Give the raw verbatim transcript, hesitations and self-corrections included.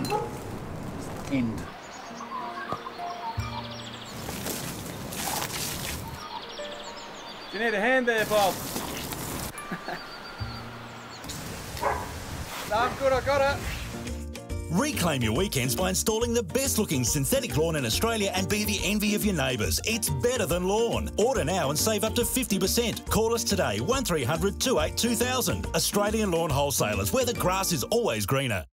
one. End. Do you need a hand there, Bob? No, I'm good, I got it. Reclaim your weekends by installing the best looking synthetic lawn in Australia and be the envy of your neighbours. It's better than lawn. Order now and save up to fifty percent. Call us today, one three hundred, two eight two thousand. Australian Lawn Wholesalers, where the grass is always greener.